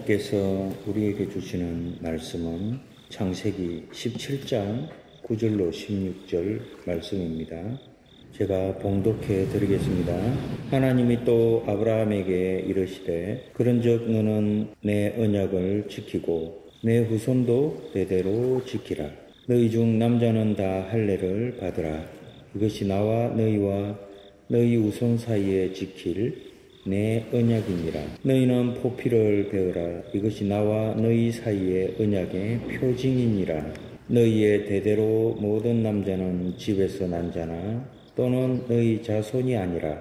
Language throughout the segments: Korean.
하나님께서 우리에게 주시는 말씀은 창세기 17장 9절로 16절 말씀입니다. 제가 봉독해 드리겠습니다. 하나님이 또 아브라함에게 이르시되 그런즉 너는 내 언약을 지키고 내 후손도 대대로 지키라. 너희 중 남자는 다 할례를 받으라. 이것이 나와 너희와 너희 후손 사이에 지킬 내 언약이니라. 너희는 포피를 베어라. 이것이 나와 너희 사이의 언약의 표징이니라. 너희의 대대로 모든 남자는 집에서 난 자나 또는 너희 자손이 아니라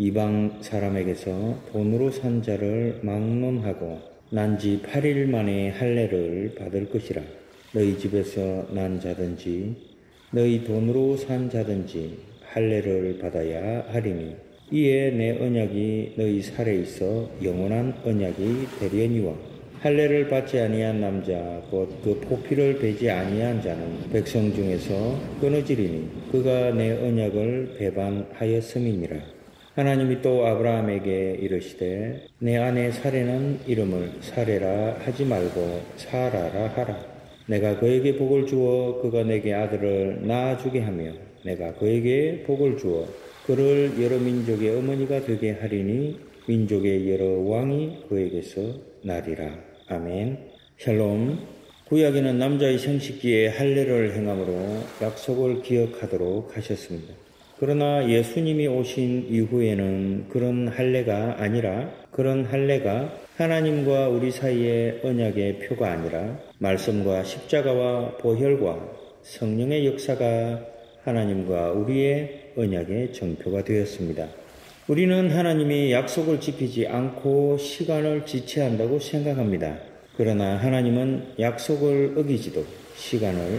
이방 사람에게서 돈으로 산 자를 막론하고 난 지 8일 만에 할례를 받을 것이라. 너희 집에서 난 자든지 너희 돈으로 산 자든지 할례를 받아야 하리니 이에 내 언약이 너희 살에 있어 영원한 언약이 되려니와 할례를 받지 아니한 남자 곧 그 포피를 베지 아니한 자는 백성 중에서 끊어지리니 그가 내 언약을 배반하였음이니라. 하나님이 또 아브라함에게 이르시되 내 아내 사레는 이름을 사레라 하지 말고 사라라 하라. 내가 그에게 복을 주어 그가 내게 아들을 낳아주게 하며 내가 그에게 복을 주어 그를 여러 민족의 어머니가 되게 하리니 민족의 여러 왕이 그에게서 나리라. 아멘. 샬롬. 구약에는 남자의 생식기에 할례를 행함으로 약속을 기억하도록 하셨습니다. 그러나 예수님이 오신 이후에는 그런 할례가 아니라 그런 할례가 하나님과 우리 사이의 언약의 표가 아니라 말씀과 십자가와 보혈과 성령의 역사가 하나님과 우리의 언약의 정표가 되었습니다. 우리는 하나님이 약속을 지키지 않고 시간을 지체한다고 생각합니다. 그러나 하나님은 약속을 어기지도 시간을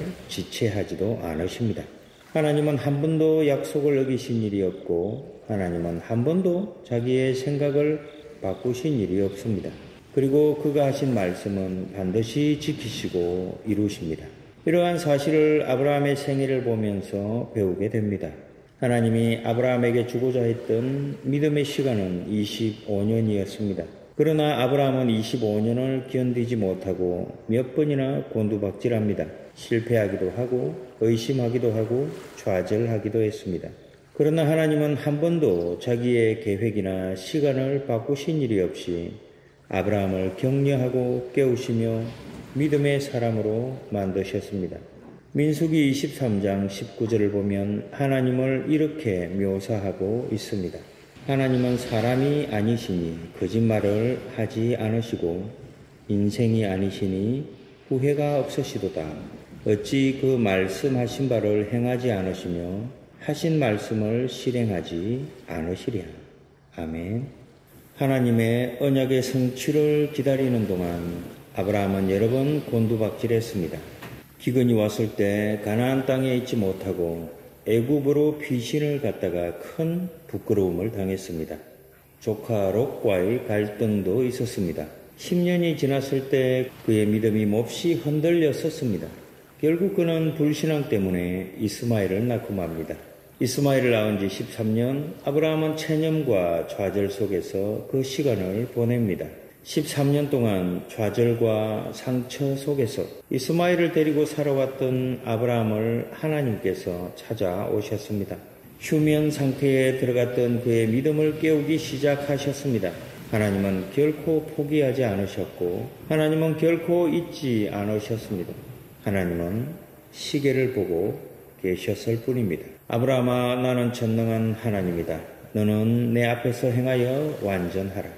지체하지도 않으십니다. 하나님은 한 번도 약속을 어기신 일이 없고 하나님은 한 번도 자기의 생각을 바꾸신 일이 없습니다. 그리고 그가 하신 말씀은 반드시 지키시고 이루십니다. 이러한 사실을 아브라함의 생애를 보면서 배우게 됩니다. 하나님이 아브라함에게 주고자 했던 믿음의 시간은 25년이었습니다. 그러나 아브라함은 25년을 견디지 못하고 몇 번이나 곤두박질합니다. 실패하기도 하고 의심하기도 하고 좌절하기도 했습니다. 그러나 하나님은 한 번도 자기의 계획이나 시간을 바꾸신 일이 없이 아브라함을 격려하고 깨우시며 믿음의 사람으로 만드셨습니다. 민수기 23장 19절을 보면 하나님을 이렇게 묘사하고 있습니다. 하나님은 사람이 아니시니 거짓말을 하지 않으시고 인생이 아니시니 후회가 없으시도다. 어찌 그 말씀하신 바를 행하지 않으시며 하신 말씀을 실행하지 않으시랴. 아멘. 하나님의 언약의 성취를 기다리는 동안 아브라함은 여러 번 곤두박질했습니다. 기근이 왔을 때 가나안 땅에 있지 못하고 애굽으로 피신을 갔다가 큰 부끄러움을 당했습니다. 조카 롯과의 갈등도 있었습니다. 10년이 지났을 때 그의 믿음이 몹시 흔들렸었습니다. 결국 그는 불신앙 때문에 이스마엘을 낳고 맙니다. 이스마엘을 낳은 지 13년, 아브라함은 체념과 좌절 속에서 그 시간을 보냅니다. 13년 동안 좌절과 상처 속에서 이스마엘을 데리고 살아왔던 아브라함을 하나님께서 찾아오셨습니다. 휴면 상태에 들어갔던 그의 믿음을 깨우기 시작하셨습니다. 하나님은 결코 포기하지 않으셨고 하나님은 결코 잊지 않으셨습니다. 하나님은 시계를 보고 계셨을 뿐입니다. 아브라함아, 나는 전능한 하나님이다. 너는 내 앞에서 행하여 완전하라.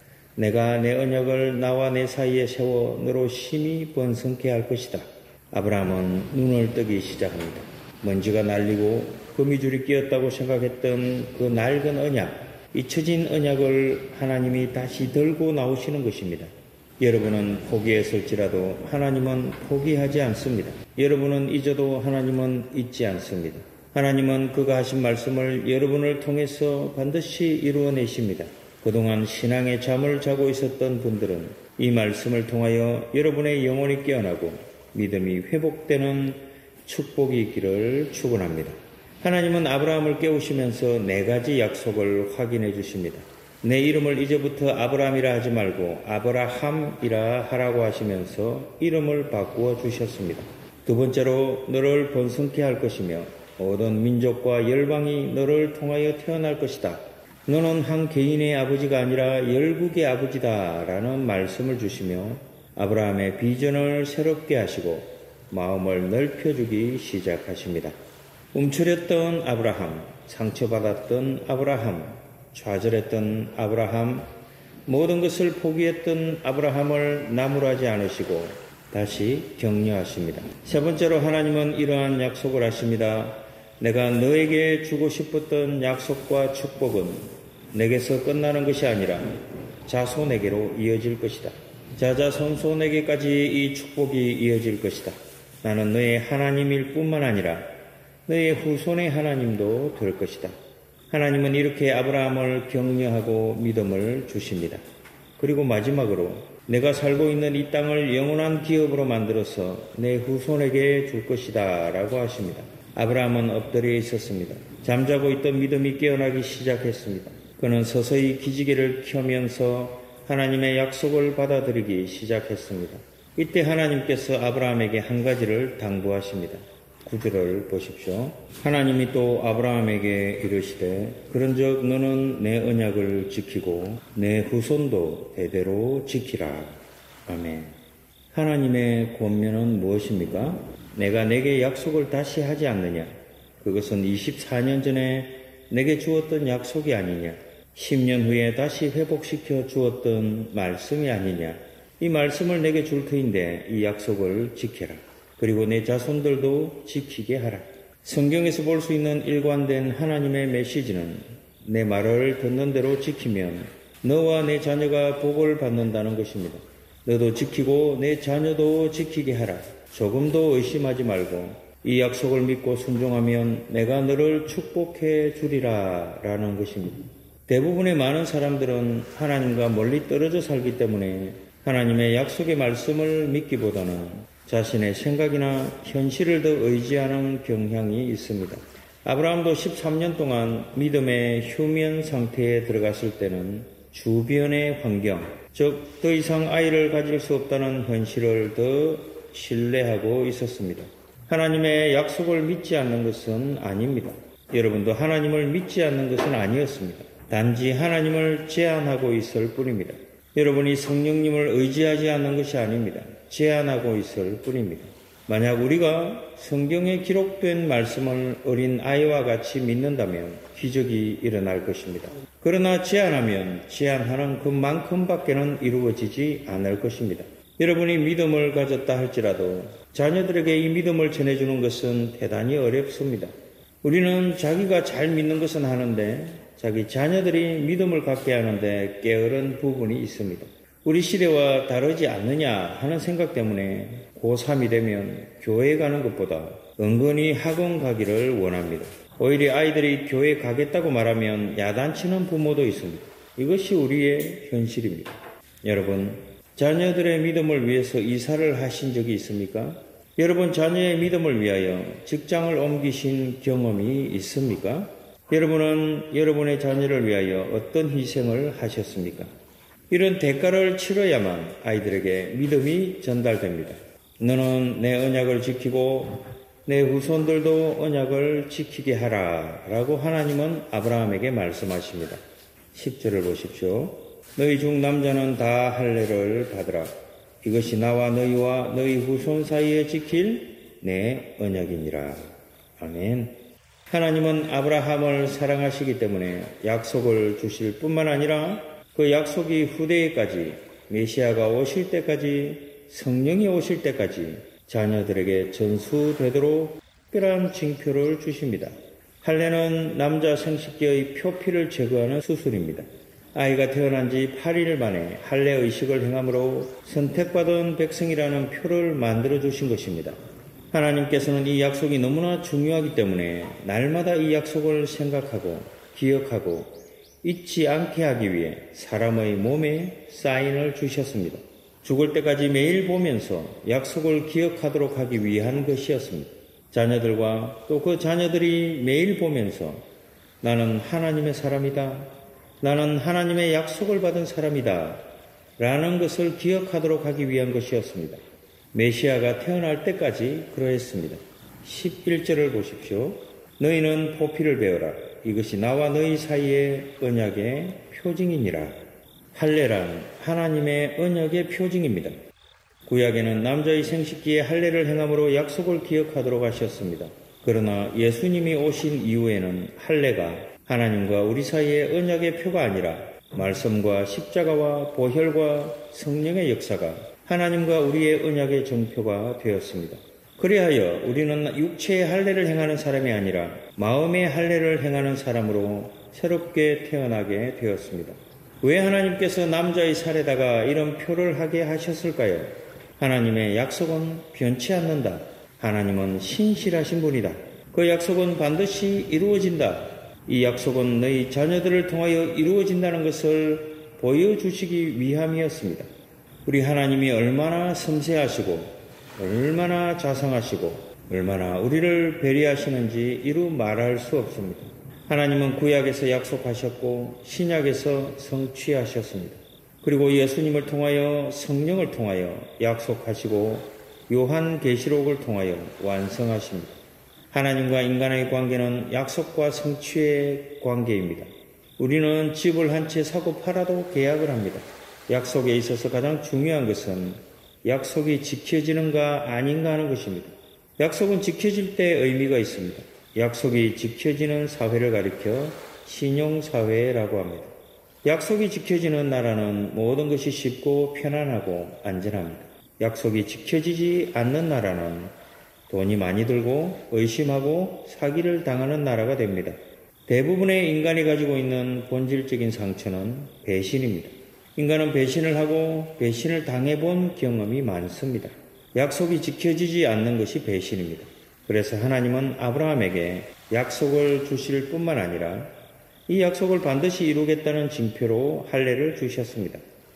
내가 내 언약을 나와 내 사이에 세워 너로 심히 번성케 할 것이다. 아브라함은 눈을 뜨기 시작합니다. 먼지가 날리고 거미줄이 끼었다고 생각했던 그 낡은 언약, 잊혀진 언약을 하나님이 다시 들고 나오시는 것입니다. 여러분은 포기했을지라도 하나님은 포기하지 않습니다. 여러분은 잊어도 하나님은 잊지 않습니다. 하나님은 그가 하신 말씀을 여러분을 통해서 반드시 이루어내십니다. 그동안 신앙의 잠을 자고 있었던 분들은 이 말씀을 통하여 여러분의 영혼이 깨어나고 믿음이 회복되는 축복이 있기를 축원합니다. 하나님은 아브라함을 깨우시면서 4가지 약속을 확인해 주십니다. 내 이름을 이제부터 아브라함이라 하지 말고 아브라함이라 하라고 하시면서 이름을 바꾸어 주셨습니다. 두 번째로 너를 번성케 할 것이며 모든 민족과 열방이 너를 통하여 태어날 것이다. 너는 한 개인의 아버지가 아니라 열국의 아버지다 라는 말씀을 주시며 아브라함의 비전을 새롭게 하시고 마음을 넓혀주기 시작하십니다. 움츠렸던 아브라함, 상처받았던 아브라함, 좌절했던 아브라함, 모든 것을 포기했던 아브라함을 나무라지 않으시고 다시 격려하십니다. 세 번째로 하나님은 이러한 약속을 하십니다. 내가 너에게 주고 싶었던 약속과 축복은 내게서 끝나는 것이 아니라 자손에게로 이어질 것이다. 자자손손에게까지 이 축복이 이어질 것이다. 나는 너의 하나님일 뿐만 아니라 너의 후손의 하나님도 될 것이다. 하나님은 이렇게 아브라함을 격려하고 믿음을 주십니다. 그리고 마지막으로 내가 살고 있는 이 땅을 영원한 기업으로 만들어서 내 후손에게 줄 것이다 라고 하십니다. 아브라함은 엎드려 있었습니다. 잠자고 있던 믿음이 깨어나기 시작했습니다. 그는 서서히 기지개를 켜면서 하나님의 약속을 받아들이기 시작했습니다. 이때 하나님께서 아브라함에게 한 가지를 당부하십니다. 9절을 보십시오. 하나님이 또 아브라함에게 이르시되 그런즉 너는 내 언약을 지키고 내 후손도 대대로 지키라. 아멘. 하나님의 권면은 무엇입니까? 내가 내게 약속을 다시 하지 않느냐? 그것은 24년 전에 내게 주었던 약속이 아니냐? 10년 후에 다시 회복시켜 주었던 말씀이 아니냐? 이 말씀을 내게 줄 터인데 이 약속을 지켜라. 그리고 내 자손들도 지키게 하라. 성경에서 볼 수 있는 일관된 하나님의 메시지는 내 말을 듣는 대로 지키면 너와 내 자녀가 복을 받는다는 것입니다. 너도 지키고 내 자녀도 지키게 하라. 조금도 의심하지 말고 이 약속을 믿고 순종하면 내가 너를 축복해 주리라 라는 것입니다. 대부분의 많은 사람들은 하나님과 멀리 떨어져 살기 때문에 하나님의 약속의 말씀을 믿기보다는 자신의 생각이나 현실을 더 의지하는 경향이 있습니다. 아브라함도 13년 동안 믿음의 휴면 상태에 들어갔을 때는 주변의 환경, 즉 더 이상 아이를 가질 수 없다는 현실을 더 신뢰하고 있었습니다. 하나님의 약속을 믿지 않는 것은 아닙니다. 여러분도 하나님을 믿지 않는 것은 아니었습니다. 단지 하나님을 제한하고 있을 뿐입니다. 여러분이 성령님을 의지하지 않는 것이 아닙니다. 제한하고 있을 뿐입니다. 만약 우리가 성경에 기록된 말씀을 어린 아이와 같이 믿는다면 기적이 일어날 것입니다. 그러나 제한하면 제한하는 그만큼밖에는 이루어지지 않을 것입니다. 여러분이 믿음을 가졌다 할지라도 자녀들에게 이 믿음을 전해주는 것은 대단히 어렵습니다. 우리는 자기가 잘 믿는 것은 하는데 자기 자녀들이 믿음을 갖게 하는데 게으른 부분이 있습니다. 우리 시대와 다르지 않느냐 하는 생각 때문에 고3이 되면 교회 가는 것보다 은근히 학원 가기를 원합니다. 오히려 아이들이 교회 가겠다고 말하면 야단치는 부모도 있습니다. 이것이 우리의 현실입니다. 여러분, 자녀들의 믿음을 위해서 이사를 하신 적이 있습니까? 여러분 자녀의 믿음을 위하여 직장을 옮기신 경험이 있습니까? 여러분은 여러분의 자녀를 위하여 어떤 희생을 하셨습니까? 이런 대가를 치러야만 아이들에게 믿음이 전달됩니다. 너는 내 언약을 지키고 내 후손들도 언약을 지키게 하라 라고 하나님은 아브라함에게 말씀하십니다. 10절을 보십시오. 너희 중 남자는 다 할례를 받으라. 이것이 나와 너희와 너희 후손 사이에 지킬 내 언약이니라. 아멘. 하나님은 아브라함을 사랑하시기 때문에 약속을 주실 뿐만 아니라 그 약속이 후대에까지 메시아가 오실 때까지 성령이 오실 때까지 자녀들에게 전수되도록 특별한 징표를 주십니다. 할례는 남자 생식기의 표피를 제거하는 수술입니다. 아이가 태어난 지 8일 만에 할례 의식을 행함으로 선택받은 백성이라는 표를 만들어 주신 것입니다. 하나님께서는 이 약속이 너무나 중요하기 때문에 날마다 이 약속을 생각하고 기억하고 잊지 않게 하기 위해 사람의 몸에 사인을 주셨습니다. 죽을 때까지 매일 보면서 약속을 기억하도록 하기 위한 것이었습니다. 자녀들과 또 그 자녀들이 매일 보면서 나는 하나님의 사람이다. 나는 하나님의 약속을 받은 사람이다 라는 것을 기억하도록 하기 위한 것이었습니다. 메시아가 태어날 때까지 그러했습니다. 11절을 보십시오. 너희는 포피를 배워라. 이것이 나와 너희 사이의 언약의 표징이니라. 할례란 하나님의 언약의 표징입니다. 구약에는 남자의 생식기에 할례를 행함으로 약속을 기억하도록 하셨습니다. 그러나 예수님이 오신 이후에는 할례가 하나님과 우리 사이의 언약의 표가 아니라 말씀과 십자가와 보혈과 성령의 역사가 하나님과 우리의 언약의 정표가 되었습니다. 그리하여 우리는 육체의 할례를 행하는 사람이 아니라 마음의 할례를 행하는 사람으로 새롭게 태어나게 되었습니다. 왜 하나님께서 남자의 살에다가 이런 표를 하게 하셨을까요? 하나님의 약속은 변치 않는다. 하나님은 신실하신 분이다. 그 약속은 반드시 이루어진다. 이 약속은 너희 자녀들을 통하여 이루어진다는 것을 보여주시기 위함이었습니다. 우리 하나님이 얼마나 섬세하시고 얼마나 자상하시고 얼마나 우리를 배려하시는지 이루 말할 수 없습니다. 하나님은 구약에서 약속하셨고 신약에서 성취하셨습니다. 그리고 예수님을 통하여 성령을 통하여 약속하시고 요한계시록을 통하여 완성하십니다. 하나님과 인간의 관계는 약속과 성취의 관계입니다. 우리는 집을 한 채 사고 팔아도 계약을 합니다. 약속에 있어서 가장 중요한 것은 약속이 지켜지는가 아닌가 하는 것입니다. 약속은 지켜질 때 의미가 있습니다. 약속이 지켜지는 사회를 가리켜 신용사회라고 합니다. 약속이 지켜지는 나라는 모든 것이 쉽고 편안하고 안전합니다. 약속이 지켜지지 않는 나라는 돈이 많이 들고 의심하고 사기를 당하는 나라가 됩니다. 대부분의 인간이 가지고 있는 본질적인 상처는 배신입니다. 인간은 배신을 하고 배신을 당해본 경험이 많습니다. 약속이 지켜지지 않는 것이 배신입니다. 그래서 하나님은 아브라함에게 약속을 주실 뿐만 아니라 이 약속을 반드시 이루겠다는 징표로 할례를 주셨습니다.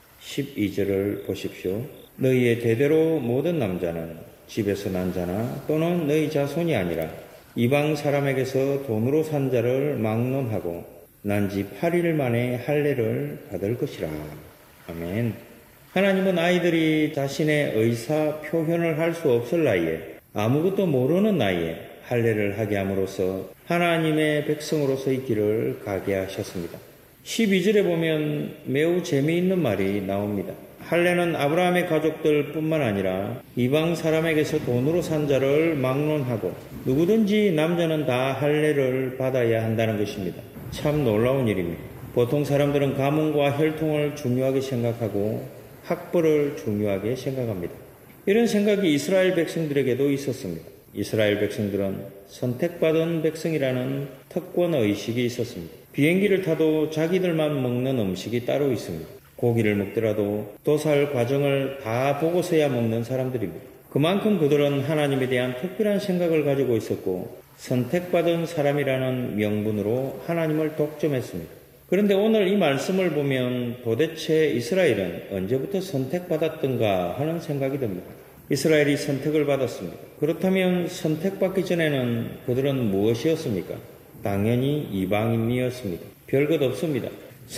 12절을 보십시오. 너희의 대대로 모든 남자는 집에서 난 자나 또는 너희 자손이 아니라 이방 사람에게서 돈으로 산 자를 막론하고 난 지 8일 만에 할례를 받을 것이라. 아멘. 하나님은 아이들이 자신의 의사 표현을 할 수 없을 나이에 아무것도 모르는 나이에 할례를 하게 함으로써 하나님의 백성으로서의 길을 가게 하셨습니다. 12절에 보면 매우 재미있는 말이 나옵니다. 할례는 아브라함의 가족들 뿐만 아니라 이방 사람에게서 돈으로 산 자를 막론하고 누구든지 남자는 다 할례를 받아야 한다는 것입니다. 참 놀라운 일입니다. 보통 사람들은 가문과 혈통을 중요하게 생각하고 학벌을 중요하게 생각합니다. 이런 생각이 이스라엘 백성들에게도 있었습니다. 이스라엘 백성들은 선택받은 백성이라는 특권의식이 있었습니다. 비행기를 타도 자기들만 먹는 음식이 따로 있습니다. 고기를 먹더라도 도살 과정을 다 보고서야 먹는 사람들입니다. 그만큼 그들은 하나님에 대한 특별한 생각을 가지고 있었고 선택받은 사람이라는 명분으로 하나님을 독점했습니다. 그런데 오늘 이 말씀을 보면 도대체 이스라엘은 언제부터 선택받았던가 하는 생각이 듭니다. 이스라엘이 선택을 받았습니다. 그렇다면 선택받기 전에는 그들은 무엇이었습니까? 당연히 이방인이었습니다. 별것 없습니다.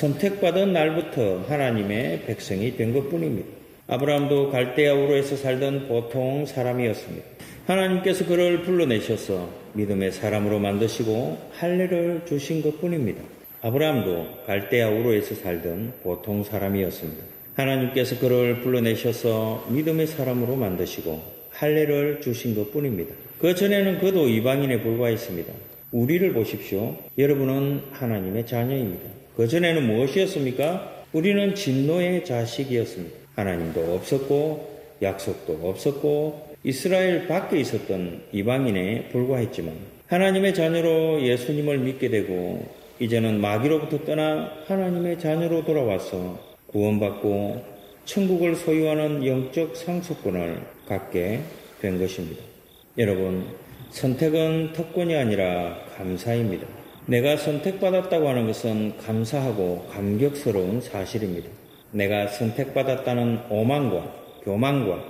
선택받은 날부터 하나님의 백성이 된 것뿐입니다. 아브라함도 갈대아 우르에서 살던 보통 사람이었습니다. 하나님께서 그를 불러내셔서 믿음의 사람으로 만드시고 할례를 주신 것뿐입니다. 아브라함도 갈대아 우르에서 살던 보통 사람이었습니다. 하나님께서 그를 불러내셔서 믿음의 사람으로 만드시고 할례를 주신 것뿐입니다. 그 전에는 그도 이방인에 불과했습니다. 우리를 보십시오. 여러분은 하나님의 자녀입니다. 그 전에는 무엇이었습니까? 우리는 진노의 자식이었습니다. 하나님도 없었고 약속도 없었고 이스라엘 밖에 있었던 이방인에 불과했지만 하나님의 자녀로 예수님을 믿게 되고 이제는 마귀로부터 떠나 하나님의 자녀로 돌아와서 구원받고 천국을 소유하는 영적 상속권을 갖게 된 것입니다. 여러분, 선택은 특권이 아니라 감사입니다. 내가 선택받았다고 하는 것은 감사하고 감격스러운 사실입니다. 내가 선택받았다는 오만과 교만과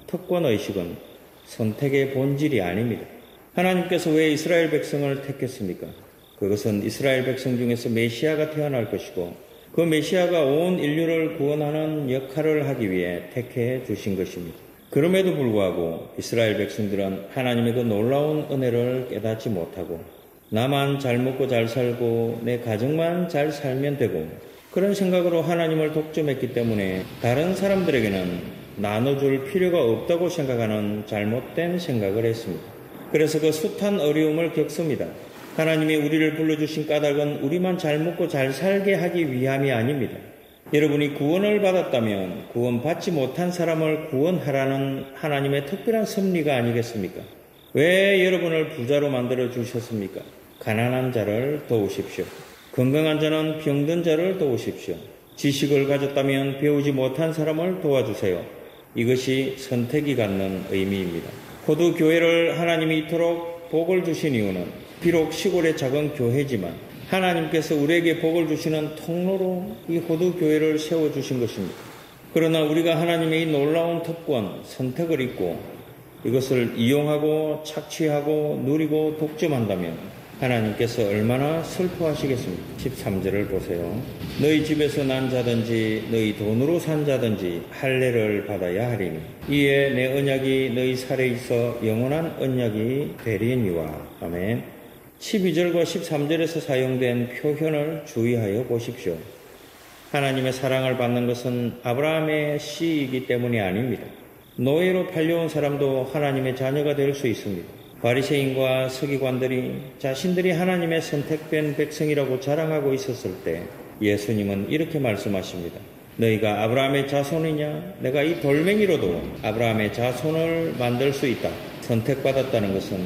특권의식은 선택의 본질이 아닙니다. 하나님께서 왜 이스라엘 백성을 택했습니까? 그것은 이스라엘 백성 중에서 메시아가 태어날 것이고 그 메시아가 온 인류를 구원하는 역할을 하기 위해 택해 주신 것입니다. 그럼에도 불구하고 이스라엘 백성들은 하나님의 그 놀라운 은혜를 깨닫지 못하고 나만 잘 먹고 잘 살고 내 가정만 잘 살면 되고 그런 생각으로 하나님을 독점했기 때문에 다른 사람들에게는 나눠줄 필요가 없다고 생각하는 잘못된 생각을 했습니다. 그래서 그 숱한 어려움을 겪습니다. 하나님이 우리를 불러주신 까닭은 우리만 잘 먹고 잘 살게 하기 위함이 아닙니다. 여러분이 구원을 받았다면 구원받지 못한 사람을 구원하라는 하나님의 특별한 섭리가 아니겠습니까? 왜 여러분을 부자로 만들어 주셨습니까? 가난한 자를 도우십시오. 건강한 자는 병든 자를 도우십시오. 지식을 가졌다면 배우지 못한 사람을 도와주세요. 이것이 선택이 갖는 의미입니다. 호두 교회를 하나님이 이토록 복을 주신 이유는 비록 시골의 작은 교회지만 하나님께서 우리에게 복을 주시는 통로로 이 호두 교회를 세워주신 것입니다. 그러나 우리가 하나님의 이 놀라운 특권, 선택을 잊고 이것을 이용하고 착취하고 누리고 독점한다면 하나님께서 얼마나 슬퍼하시겠습니까? 13절을 보세요. 너희 집에서 난 자든지 너희 돈으로 산 자든지 할례를 받아야 하리니 이에 내 언약이 너희 살에 있어 영원한 언약이 되리니와. 아멘. 12절과 13절에서 사용된 표현을 주의하여 보십시오. 하나님의 사랑을 받는 것은 아브라함의 씨이기 때문이 아닙니다. 노예로 팔려온 사람도 하나님의 자녀가 될 수 있습니다. 바리새인과 서기관들이 자신들이 하나님의 선택된 백성이라고 자랑하고 있었을 때 예수님은 이렇게 말씀하십니다. 너희가 아브라함의 자손이냐? 내가 이 돌멩이로도 아브라함의 자손을 만들 수 있다. 선택받았다는 것은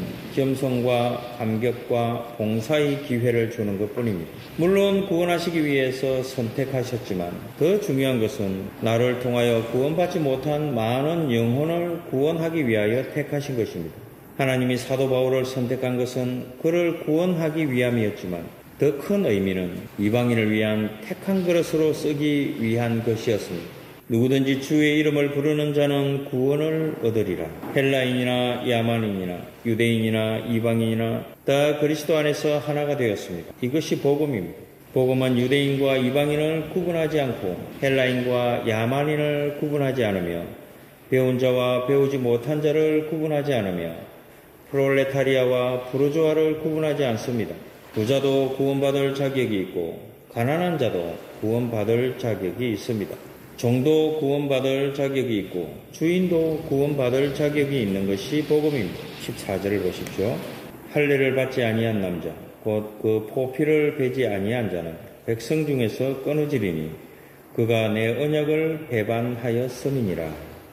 겸손과 감격과 봉사의 기회를 주는 것뿐입니다. 물론 구원하시기 위해서 선택하셨지만 더 중요한 것은 나를 통하여 구원받지 못한 많은 영혼을 구원하기 위하여 택하신 것입니다. 하나님이 사도 바울을 선택한 것은 그를 구원하기 위함이었지만 더 큰 의미는 이방인을 위한 택한 그릇으로 쓰기 위한 것이었습니다. 누구든지 주의 이름을 부르는 자는 구원을 얻으리라. 헬라인이나 야만인이나 유대인이나 이방인이나 다 그리스도 안에서 하나가 되었습니다. 이것이 복음입니다. 복음은 유대인과 이방인을 구분하지 않고 헬라인과 야만인을 구분하지 않으며 배운 자와 배우지 못한 자를 구분하지 않으며 프롤레타리아와 부르주아를 구분하지 않습니다. 부자도 구원받을 자격이 있고 가난한 자도 구원받을 자격이 있습니다. 종도 구원받을 자격이 있고 주인도 구원받을 자격이 있는 것이 복음입니다. 14절을 보십시오. 할례를 받지 아니한 남자 곧 그 포피를 베지 아니한 자는 백성 중에서 끊어지리니 그가 내 언약을 배반하였음이니라.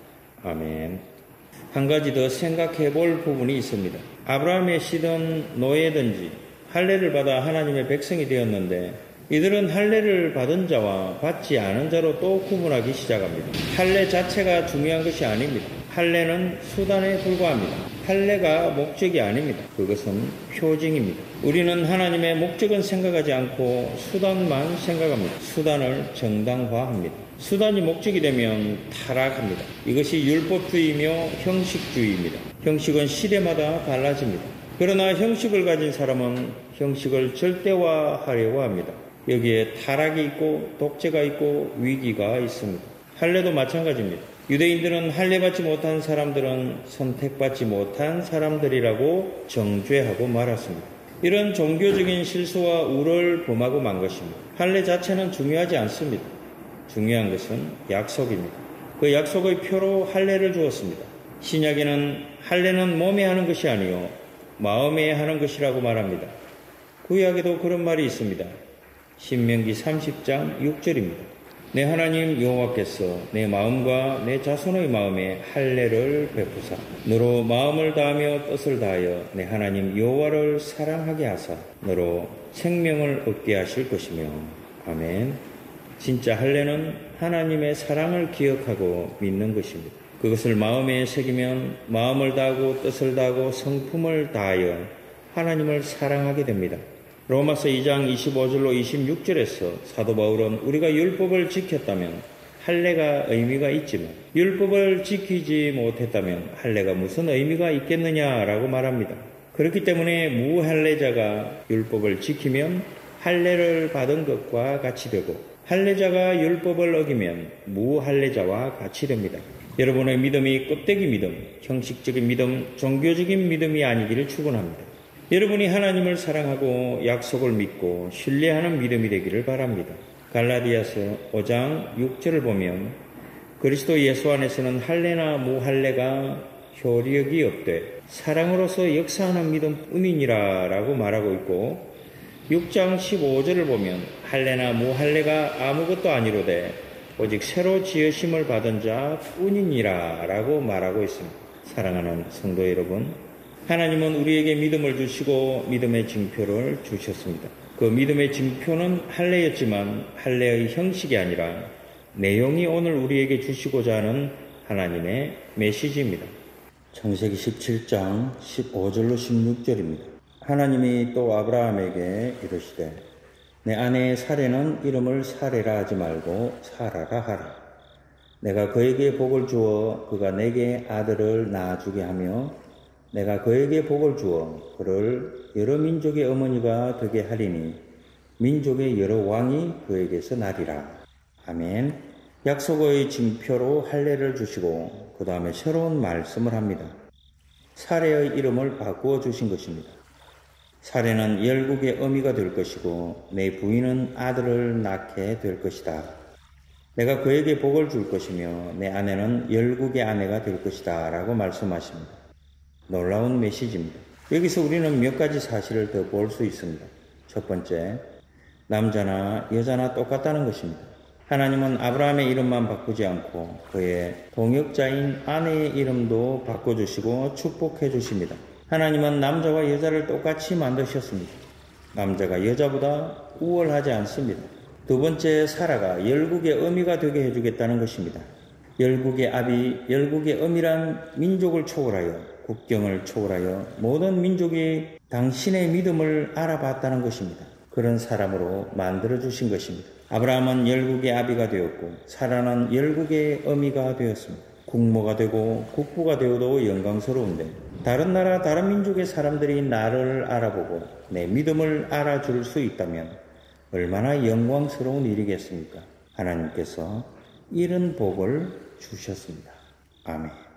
아멘. 한 가지 더 생각해 볼 부분이 있습니다. 아브라함의 씨든 노예든지 할례를 받아 하나님의 백성이 되었는데 이들은 할례를 받은 자와 받지 않은 자로 또 구분하기 시작합니다. 할례 자체가 중요한 것이 아닙니다. 할례는 수단에 불과합니다. 할례가 목적이 아닙니다. 그것은 표징입니다. 우리는 하나님의 목적은 생각하지 않고 수단만 생각합니다. 수단을 정당화합니다. 수단이 목적이 되면 타락합니다. 이것이 율법주의이며 형식주의입니다. 형식은 시대마다 달라집니다. 그러나 형식을 가진 사람은 형식을 절대화하려고 합니다. 여기에 타락이 있고 독재가 있고 위기가 있습니다. 할례도 마찬가지입니다. 유대인들은 할례 받지 못한 사람들은 선택받지 못한 사람들이라고 정죄하고 말았습니다. 이런 종교적인 실수와 우를 범하고 만 것입니다. 할례 자체는 중요하지 않습니다. 중요한 것은 약속입니다. 그 약속의 표로 할례를 주었습니다. 신약에는 할례는 몸에 하는 것이 아니요 마음에 하는 것이라고 말합니다. 구약에도 그런 말이 있습니다. 신명기 30장 6절입니다. 내 하나님 여호와께서 내 마음과 내 자손의 마음에 할례를 베푸사 너로 마음을 다하며 뜻을 다하여 내 하나님 여호와를 사랑하게 하사 너로 생명을 얻게 하실 것이며. 아멘. 진짜 할례는 하나님의 사랑을 기억하고 믿는 것입니다. 그것을 마음에 새기면 마음을 다하고 뜻을 다하고 성품을 다하여 하나님을 사랑하게 됩니다. 로마서 2장 25절로 26절에서 사도 바울은 우리가 율법을 지켰다면 할례가 의미가 있지만 율법을 지키지 못했다면 할례가 무슨 의미가 있겠느냐라고 말합니다. 그렇기 때문에 무할례자가 율법을 지키면 할례를 받은 것과 같이 되고 할례자가 율법을 어기면 무할례자와 같이 됩니다. 여러분의 믿음이 껍데기 믿음, 형식적인 믿음, 종교적인 믿음이 아니기를 축원합니다. 여러분이 하나님을 사랑하고 약속을 믿고 신뢰하는 믿음이 되기를 바랍니다. 갈라디아서 5장 6절을 보면 그리스도 예수 안에서는 할례나 무할례가 효력이 없되 사랑으로서 역사하는 믿음뿐이니라 라고 말하고 있고 6장 15절을 보면 할례나 무할례가 아무것도 아니로되 오직 새로 지으심을 받은 자 뿐이니라 라고 말하고 있습니다. 사랑하는 성도 여러분, 하나님은 우리에게 믿음을 주시고 믿음의 징표를 주셨습니다. 그 믿음의 징표는 할례였지만 할례의 형식이 아니라 내용이 오늘 우리에게 주시고자 하는 하나님의 메시지입니다. 창세기 17장 15절로 16절입니다. 하나님이 또 아브라함에게 이르시되 내 아내 사레는 이름을 사레라 하지 말고 사라라 하라. 내가 그에게 복을 주어 그가 내게 아들을 낳아주게 하며 내가 그에게 복을 주어 그를 여러 민족의 어머니가 되게 하리니 민족의 여러 왕이 그에게서 나리라. 아멘. 약속의 징표로 할례를 주시고 그 다음에 새로운 말씀을 합니다. 사레의 이름을 바꾸어 주신 것입니다. 사레는 열국의 어미가 될 것이고 내 부인은 아들을 낳게 될 것이다. 내가 그에게 복을 줄 것이며 내 아내는 열국의 아내가 될 것이다 라고 말씀하십니다. 놀라운 메시지입니다. 여기서 우리는 몇 가지 사실을 더 볼 수 있습니다. 첫 번째, 남자나 여자나 똑같다는 것입니다. 하나님은 아브라함의 이름만 바꾸지 않고 그의 동역자인 아내의 이름도 바꿔주시고 축복해 주십니다. 하나님은 남자와 여자를 똑같이 만드셨습니다. 남자가 여자보다 우월하지 않습니다. 두 번째, 사라가 열국의 어미가 되게 해주겠다는 것입니다. 열국의 아비, 열국의 어미란 민족을 초월하여 국경을 초월하여 모든 민족이 당신의 믿음을 알아봤다는 것입니다. 그런 사람으로 만들어주신 것입니다. 아브라함은 열국의 아비가 되었고 사라는 열국의 어미가 되었습니다. 국모가 되고 국부가 되어도 영광스러운데 다른 나라 다른 민족의 사람들이 나를 알아보고 내 믿음을 알아줄 수 있다면 얼마나 영광스러운 일이겠습니까? 하나님께서 이런 복을 주셨습니다. 아멘.